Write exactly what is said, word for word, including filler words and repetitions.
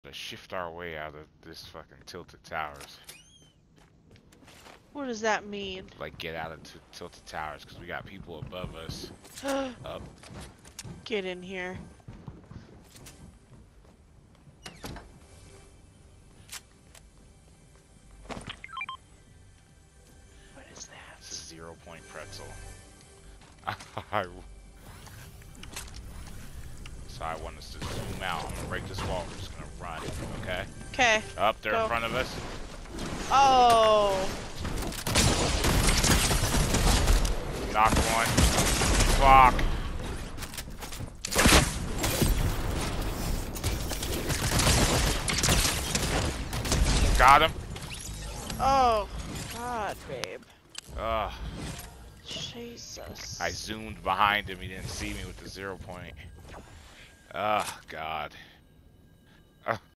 To shift our way out of this fucking tilted towers. What does that mean? Like, get out of t tilted towers, because we got people above us. Up. Get in here. What is that? It's a zero point pretzel. So I want us to zoom out. I'm gonna break this wall. We're just gonna run. Okay? Okay. Up there Go. in front of us. Oh. Knock one. Fuck. Got him. Oh. God, babe. Ugh. Jesus. I zoomed behind him. He didn't see me with the zero point. Oh, God.